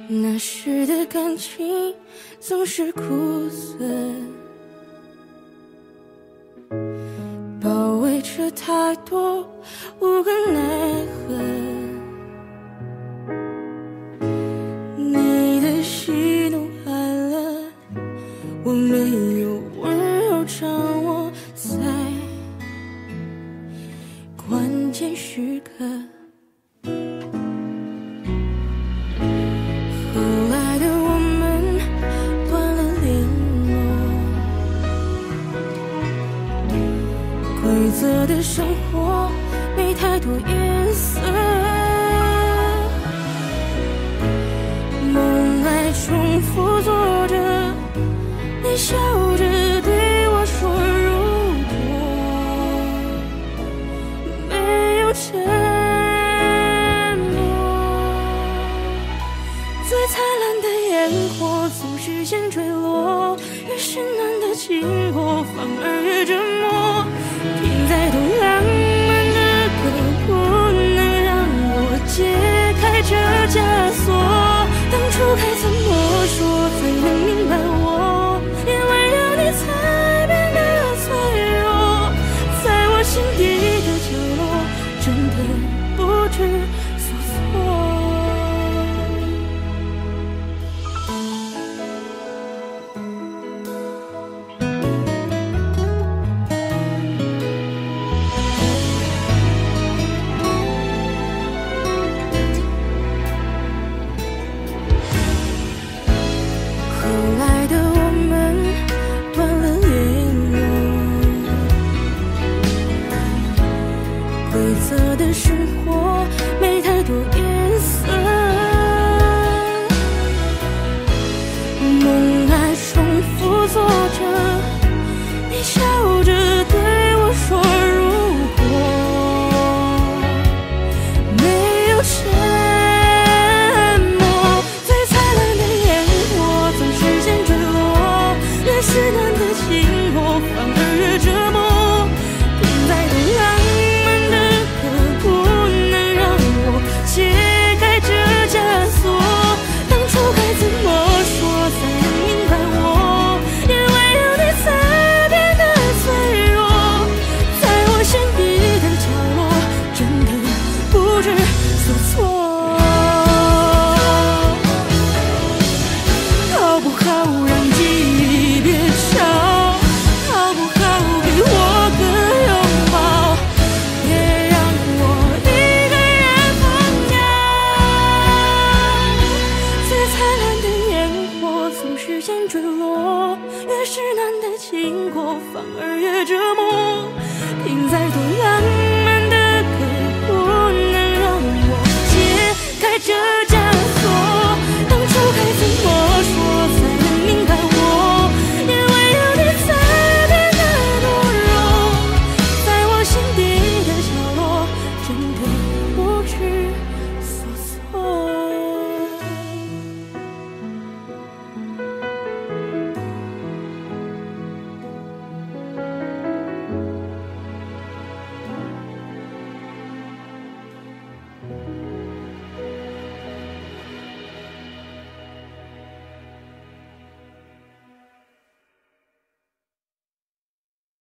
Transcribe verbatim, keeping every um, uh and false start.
那时的感情总是苦涩，包围着太多无可奈何。你的喜怒哀乐，我没有温柔掌握在关键时刻。后来的我们断了联络，规则的生活没太多颜色，梦来重复做着，你笑着对我说，如果没有承最灿烂的烟火总是先坠落，越是暖的情过反而越折磨。停在多浪漫的歌，不能让我解开这枷锁。当初该怎么说才能明白我，因为有你才变得脆弱。在我心底的角落，真的不知所措。规则的生活没太多颜色，梦来重复做着，你笑着对我说，如果没有沉默。最灿烂的烟火总是先坠落，越是暖的情过反而越折磨。停在多浪解开这枷锁，当初该怎么说才能明白我，因为有你才变得脆弱。在我心底的角落，真的不知所措。好不好让记忆变少，好不好给我个拥抱，别让我一个人疯掉。最灿烂的烟火总是先坠落，越是暖的情过反而越折磨。停在多浪漫的歌，不能让我解开这枷